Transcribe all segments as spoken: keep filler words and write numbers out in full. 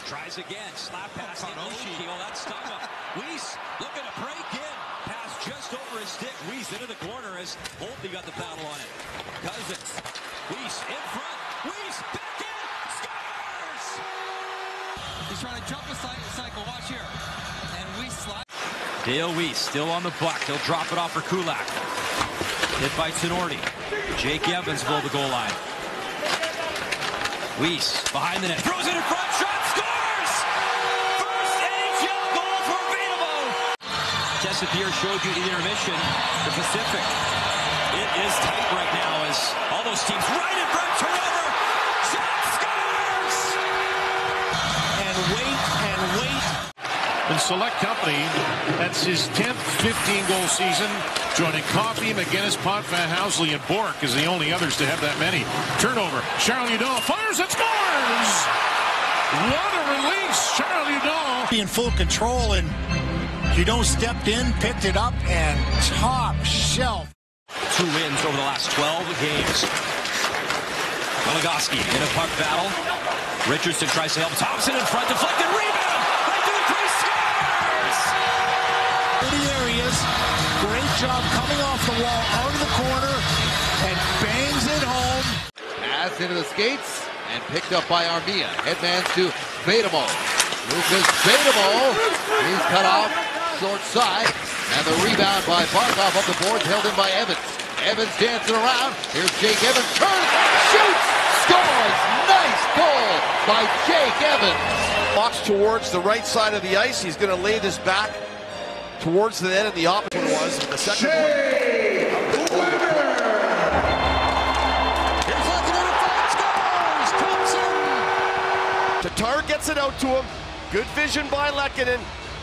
tries again. Slap pass in Oshie. Oh, that stung him. Weiss looking to break in. Pass just over his stick. Weiss into the corner as Holtby got the battle on it. Cousins. Weiss in front. Weiss back in. Scores! He's trying to jump the cycle. Watch here. And Weiss slides. Dale Weiss still on the puck. He'll drop it off for Kulak. Hit by Tinordi. Jake Evans below the goal line. Weiss behind the net. Throws it in front. Shot. Scores! First N H L goal for Vedamo. Tessapierre showed you the intermission. The Pacific. It is tight right now as all those teams right in front. Turnover. Shot. Scores! And wait and wait. In select company, that's his tenth fifteen-goal season, joining Coffey, McGinnis, Potvin, Housley, and Bourque as the only others to have that many. Turnover. Charles Hudon fires and scores! What a release! Charles Hudon in full control, and Hudon stepped in, picked it up, and top shelf. Two wins over the last twelve games. Goligoski in a puck battle. Richardson tries to help Thompson in front, deflected, rebound! Areas, great job coming off the wall, out of the corner, and bangs it home. Pass into the skates, and picked up by Armia. Headmans to Vedamo. Lucas Vedamo, he's cut off, short side, and the rebound by Barkov up the boards, held in by Evans. Evans dancing around, here's Jake Evans, turns, shoots, scores! Nice goal by Jake Evans. Walks towards the right side of the ice, he's going to lay this back towards the net, and the opposite was the second one. Here's Lehkonen in front, scores! Thompson! Tatar gets it out to him. Good vision by Lehkonen.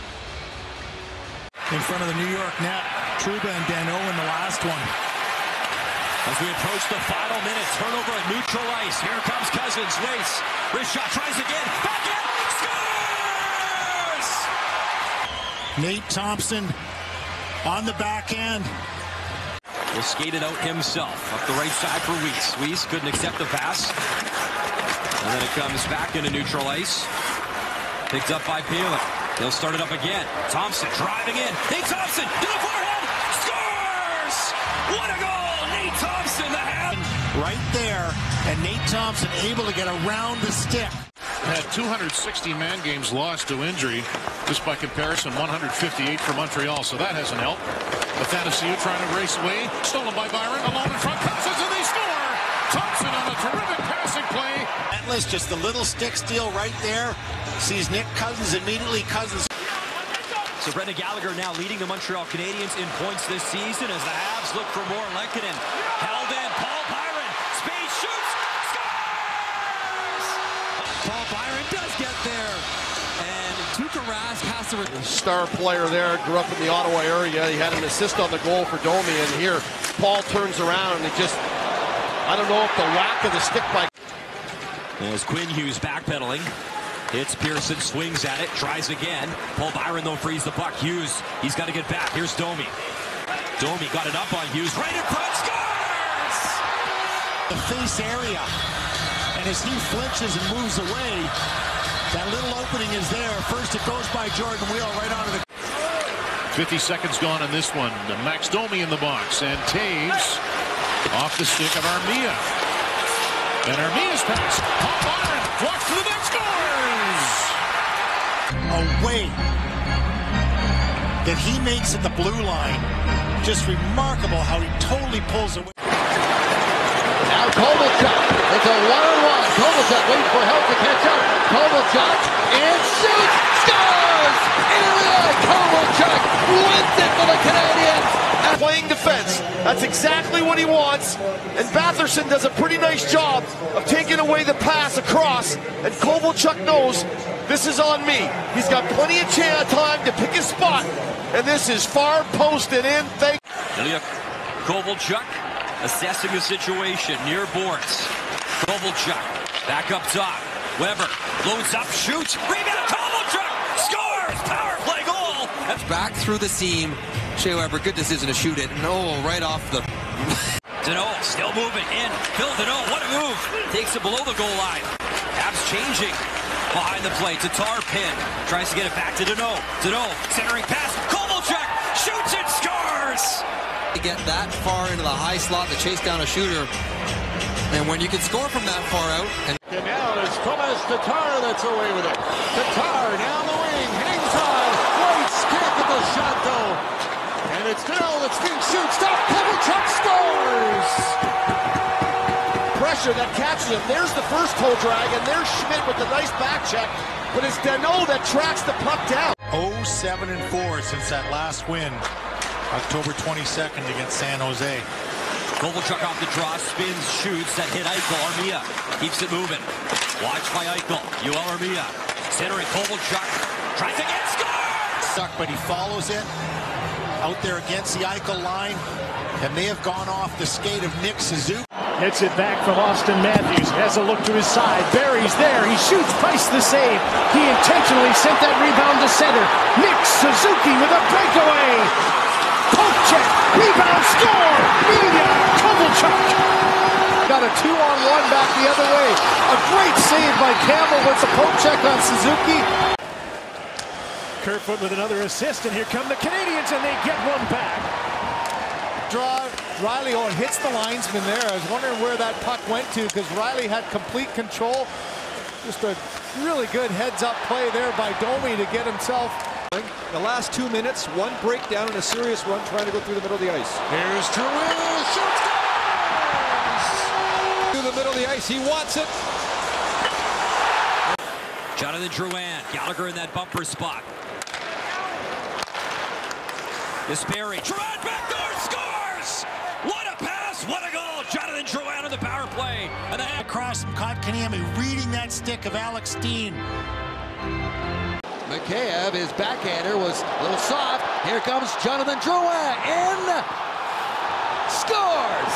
In front of the New York net, Trouba and Dano in the last one. As we approach the final minute, turnover at neutral ice. Here comes Cousins, Weiss. Wrist shot, tries again, back in, scores! Nate Thompson on the back end. Will skate it out himself. Up the right side for Weiss. Weiss couldn't accept the pass. And then it comes back into neutral ice. Picked up by Palin. He'll start it up again. Thompson driving in. Nate Thompson to the forehead. Scores! What a goal! Nate Thompson, the hand. Right there. And Nate Thompson able to get around the stick. had two hundred sixty man games lost to injury. Just by comparison, one hundred fifty-eight for Montreal, so that hasn't helped. The Fantasy trying to race away. Stolen by Byron. Alone in front. Passes and they score! Thompson on a terrific passing play. Atlas, just a little stick steal right there. Sees Nick Cousins immediately. Cousins. So Brendan Gallagher now leading the Montreal Canadiens in points this season as the Habs look for more. Lehkonen held in. Paul Byron. Speed shoots. Scores! Paul Byron does get there. And Tuukka Rask has to... Star player there, grew up in the Ottawa area. He had an assist on the goal for Domi, and here Paul turns around and it just... I don't know if the whack of the stick by... As Quinn Hughes backpedaling. Hits Pearson, swings at it, tries again. Paul Byron, though, frees the puck. Hughes, he's got to get back. Here's Domi. Domi got it up on Hughes. Right in front, scores! The face area. And as he flinches and moves away, that little opening is there. First it goes by Jordan Wheel right onto the... fifty seconds gone in this one. Max Domi in the box. And Taves off the stick of Armia. And Armia's pass. Paul Byron walks to the net, scores! Away that he makes at the blue line. Just remarkable how he totally pulls away. Now Kovalchuk. It's a one-on-one. Kovalchuk waiting for help to catch up. Kovalchuk and shoots. Scores! Ilya Kovalchuk wins it for the Canadiens. Playing defense. That's exactly what he wants. And Batherson does a pretty nice job of taking away the pass across. And Kovalchuk knows this is on me. He's got plenty of chance time to pick his spot. And this is far posted in. Thank Ilya Kovalchuk assessing the situation near boards. Kovalchuk back up top. Weber loads up, shoots. Rebound. Kovalchuk scores. Power play goal. That's back through the seam. Shea Weber, good decision to shoot it. No, right off the... Danault still moving in. Phil Danault, what a move. Takes it below the goal line. Habs changing. behind the plate. Tatar pin. Tries to get it back to Danault. Danault centering pass. Kovalchuk shoots and scores! To get that far into the high slot to chase down a shooter. And when you can score from that far out. And, and now it's Tomas Tatar that's away with it. Tatar down the wing, hangs on. Great stick at the shot though. And it's Danault that's being shoots. Stop. Kovalchuk scores! Pressure that catches him. There's the first toe drag, and there's Schmidt with the nice back check. But it's Danault that tracks the puck down. oh seven and four since that last win, October twenty-second against San Jose. Kovalchuk off the draw, spins, shoots, that hit Eichel. Armia keeps it moving. Watched by Eichel. Yoel Armia centering Kovalchuk. Tries again, scores! But he follows it out there against the Eichel line, and they have gone off the skate of Nick Suzuki. Hits it back from Austin Matthews. Has a look to his side. Barry's there. He shoots. Price the save. He intentionally sent that rebound to center. Nick Suzuki with a breakaway. Poke check. Rebound score. Ilya Kovalchuk. Got a two-on-one back the other way. A great save by Campbell with the poke check on Suzuki. Kerfoot with another assist, and here come the Canadians, and they get one back. Draw. Riley, oh, it hits the linesman there. I was wondering where that puck went to because Riley had complete control. Just a really good heads-up play there by Domi to get himself. the last two minutes, one breakdown and a serious run trying to go through the middle of the ice. Here's Drouin. Shoots. Through the middle of the ice. He wants it. Jonathan Drouin. Gallagher in that bumper spot. Gasperi. Drouin backdoor scores! What a pass! What a goal! Jonathan Drouin on the power play. And the Across from Kotkaniemi, reading that stick of Alex Steen. Mikheyev, his backhander was a little soft. Here comes Jonathan Drouin in. Scores!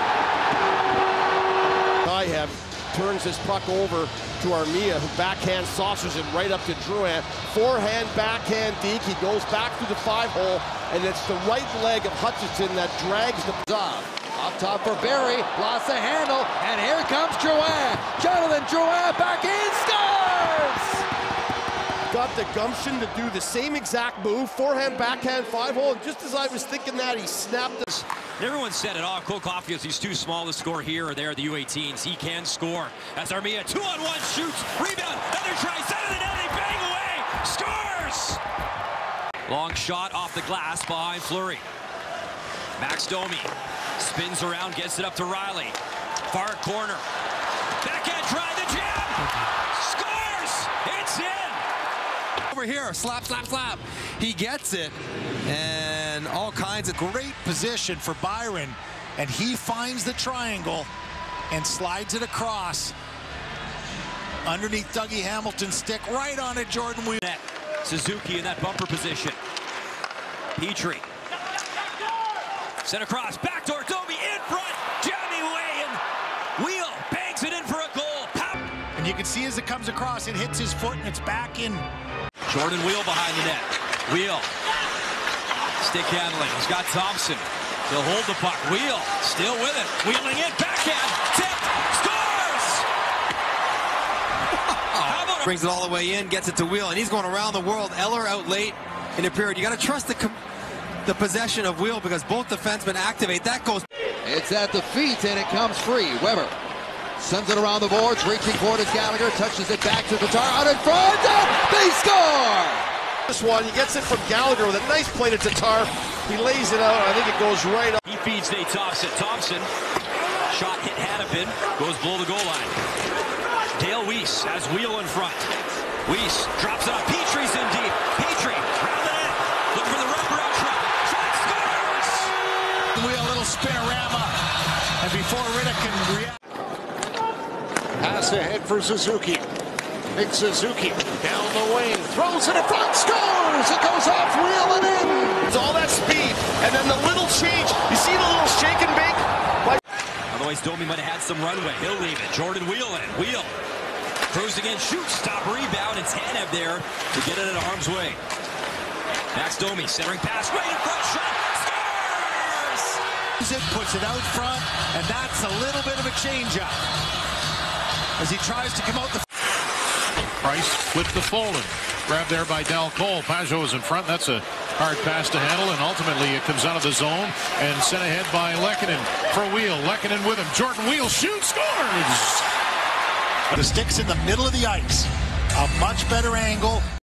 Mikheyev turns his puck over to Armia, who backhand saucers it right up to Drouin. Forehand, backhand deke. He goes back through the five hole, and it's the right leg of Hutchinson that drags the Off. Up top for Barry, lost the handle, and here comes Drouin. Jonathan Drouin back in, scores! got the gumption to do the same exact move, forehand, backhand, five hole, and just as I was thinking that, he snapped it. Everyone said it, oh, Cole Caulfield, he's too small to score here or there at the U eighteens. He can score. As Armia, two on one, shoots, rebound, another try, center the net, they bang away, scores! Long shot off the glass behind Fleury. Max Domi spins around, gets it up to Riley. Far corner. Backhand try, the jam! Scores! It's in! Over here, slap, slap, slap. He gets it, and all kinds of great Position for Byron, and he finds the triangle and slides it across underneath Dougie Hamilton's stick, right on it, Jordan Wheel. Suzuki in that bumper position. Petrie. Sent across, backdoor, Domi in front, Jamie Way, and Wheel bangs it in for a goal. Pow. And you can see as it comes across, it hits his foot and it's back in. Jordan Wheel behind the net. Wheel. Stick handling. He's got Thompson. He'll hold the puck. Wheel still with it. Wheeling in. Backhand. Tipped. Scores! How about a brings it all the way in, gets it to Wheel, and he's going around the world. Eller out late in the period. You got to trust the the possession of Wheel because both defensemen activate. That goes. It's at the feet, and it comes free. Weber sends it around the boards, reaching for it as Gallagher touches it back to Tatar. Out in front, and they score! This one, he gets it from Gallagher with a nice play to Tatar. He lays it out. I think it goes right up. He feeds Nate Thompson. Thompson. Shot hit Hannafin. Goes below the goal line. Dale Weiss has Wheel in front. Weiss drops it up. Petrie's in deep. Petrie round the net. Look for the wraparound shot. Shot scores! Wheel, a little spinorama. And before Riddick can react. Pass ahead for Suzuki. Nick Suzuki down the wing, throws it in front, scores! It goes off, Wheel and in! It's all that speed, and then the little change. You see the little shake and bake? By Otherwise, Domi might have had some runway. He'll leave it. Jordan Wheel in. Wheel. Cruising in, shoots, stop, rebound. It's Tanev there to get it at arm's way. Max Domi centering pass, right in front, shot, scores! It puts it out front, and that's a little bit of a change-up. As he tries to come out the Price flipped to Folden. Grabbed there by Dal Cole. Pajot is in front. That's a hard pass to handle, and ultimately it comes out of the zone and sent ahead by Lehkonen for Wheel. Lehkonen with him. Jordan Wheel shoots, scores! The stick's in the middle of the ice. A much better angle.